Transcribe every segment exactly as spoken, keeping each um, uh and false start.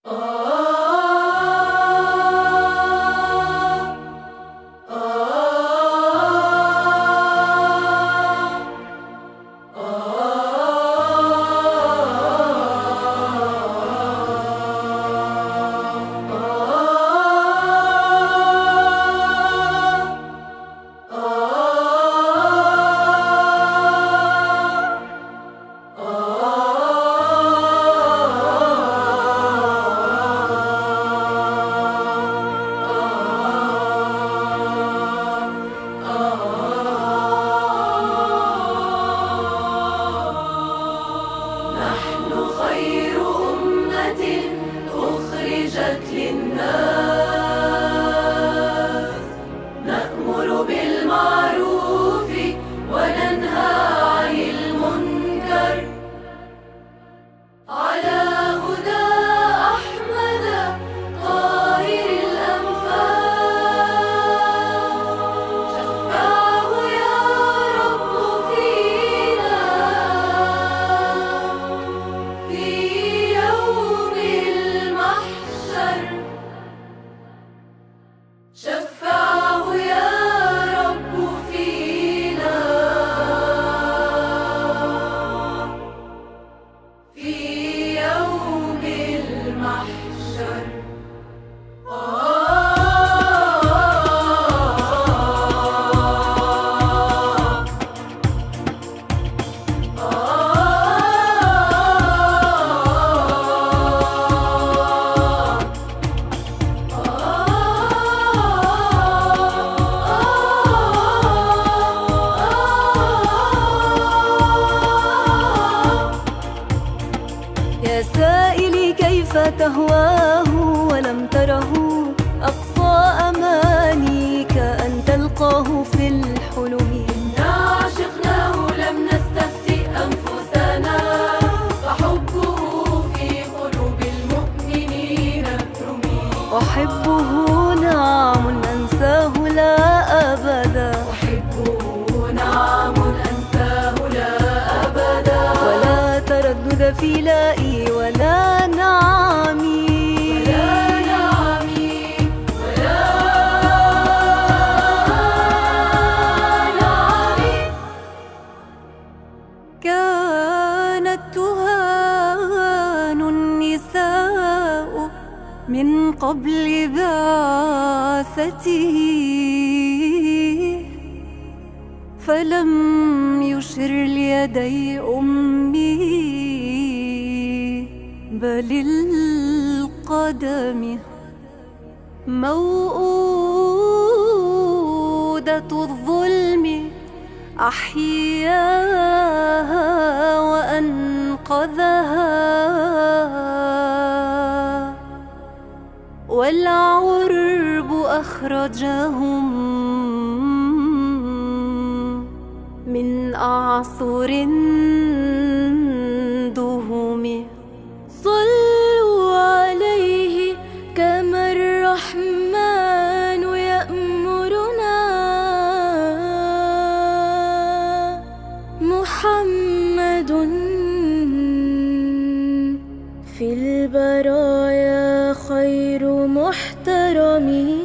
للناس نأمر بالمعروف وننهى عن المنكر على هدى أحمد طاهر الأنفاس شفعه يا رب فينا في يوم المحشر شفعه يا رب فينا في يوم المحشر. يا سائلي كيف تهواه ولم تره أقصى أمانيك أن تلقاه في الحلم. إنا عشقناه لم نستفتي أنفسنا فحبه في قلوب المؤمنين رمي. أحبه نعم أنساه لا أبدا أحبه نعم أنساه لا أبدا ولا تردد في لائي ولا نعمي ولا نعمي ولا نعمي. كانت تهان النساء من قبل بعثته فلم يشر ليدي أمي بل القدم. موءودة الظلم أحياها وأنقذها والعرب أخرجهم من أعصر دهم. صلوا عليه كما الرحمن يأمرنا محمد في البرايا خير محترم.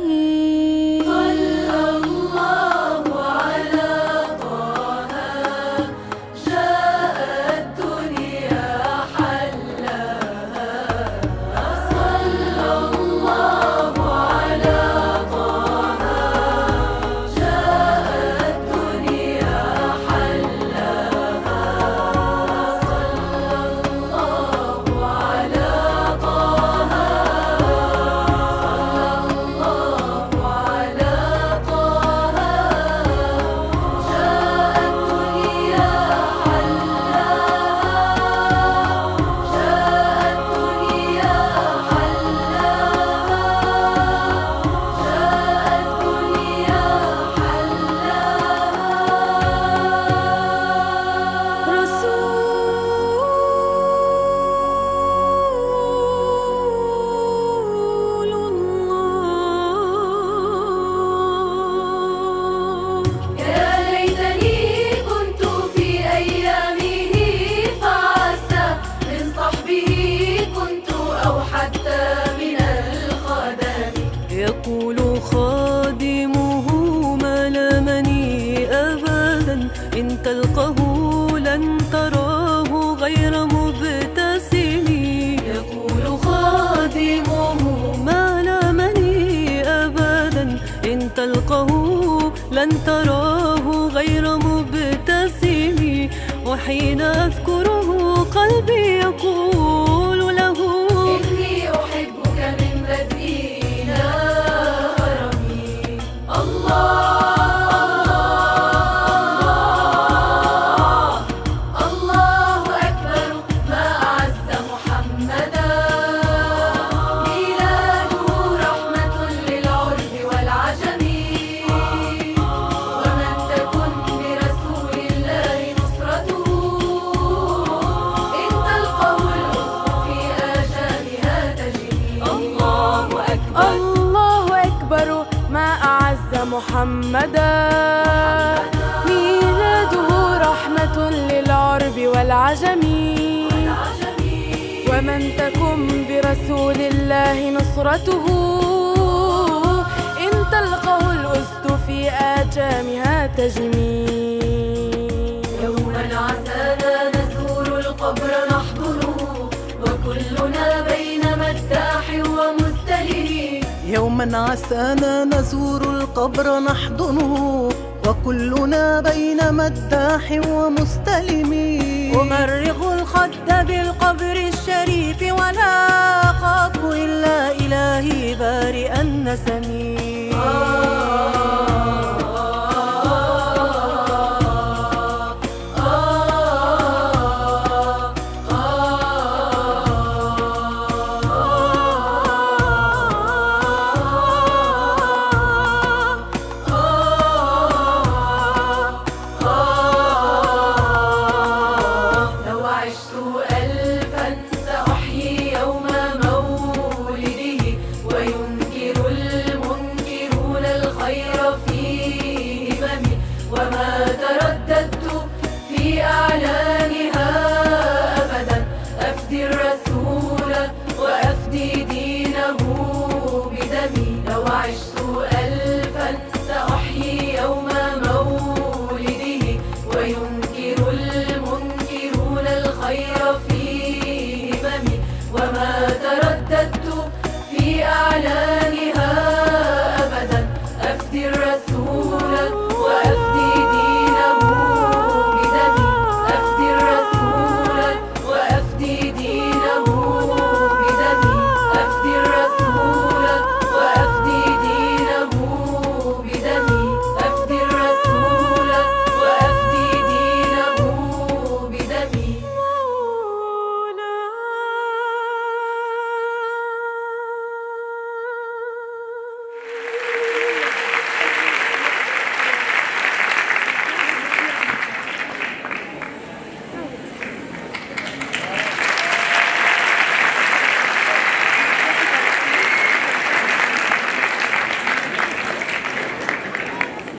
لن تراه غير مبتسم، وحين أذكره قلبي يقول له إني أحبك من بدء إلى هرمي. الله محمدا، ميلاده رحمة للعرب والعجم، ومن تكن برسول الله نصرته، إن تلقه الأسد في آجامها تجمي. يوما عسانا نزور القبر نحضره، وكلنا بين مداح ومستلم. يوما عسانا نزور القبر نحضنه، وكلنا بين مداح ومستلم. أمرغ الخد بالقبر الشريف، ولا أخاف إلا إلهي بارئ النسم. وما ترددت في أعلانها أبدا، أفدي الرسول وأفدي دينه بدمي. لو عشت ألفا سأحيي يوم مولده، وينكر المنكرون الخير في هممي. وما ترددت في أعلانها